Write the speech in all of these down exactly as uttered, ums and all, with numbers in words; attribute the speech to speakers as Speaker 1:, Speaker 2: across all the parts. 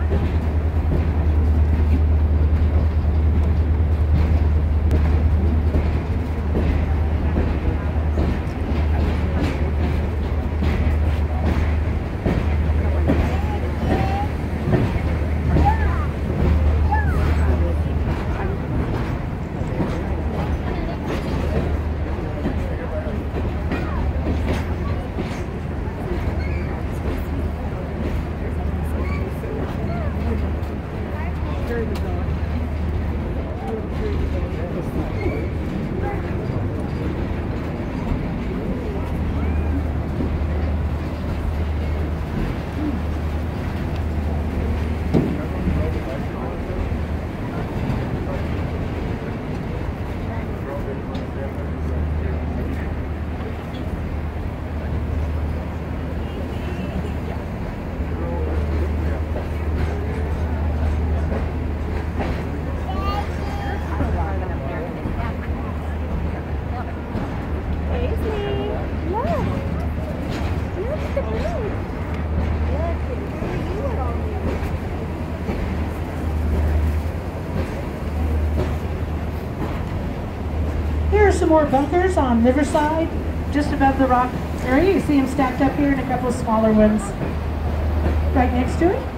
Speaker 1: Some more bunkers on Riverside, just above the rock area. You see them stacked up here and a couple of smaller ones right next to it.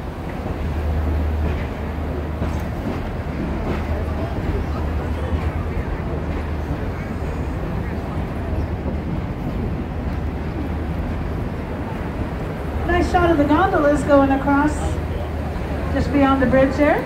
Speaker 1: Nice shot of the gondolas going across just beyond the bridge there.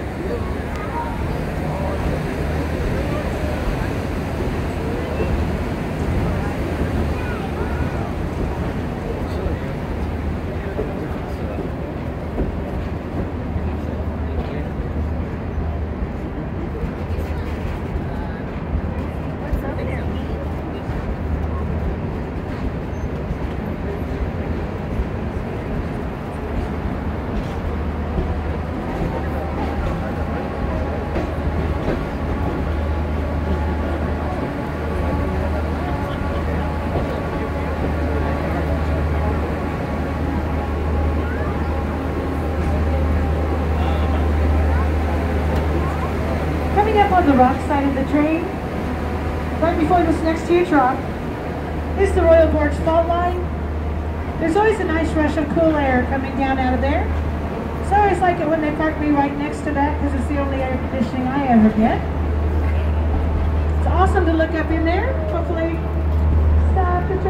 Speaker 1: Up on the rock side of the train, right before this next huge rock, is the Royal Gorge fault line. There's always a nice rush of cool air coming down out of there. So I always like it when they park me right next to that because it's the only air conditioning I ever get. It's awesome to look up in there. Hopefully, stop the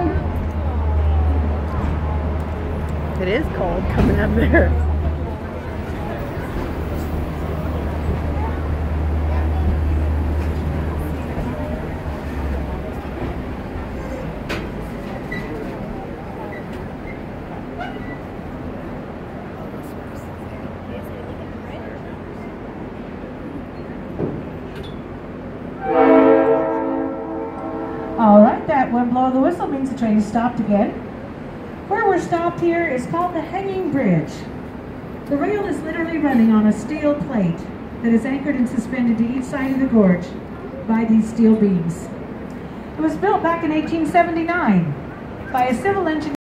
Speaker 1: train.
Speaker 2: It is cold coming up there.
Speaker 1: Alright, that one blow of the whistle means the train is stopped again. Where we're stopped here is called the Hanging Bridge. The rail is literally running on a steel plate that is anchored and suspended to each side of the gorge by these steel beams. It was built back in eighteen seventy-nine by a civil engineer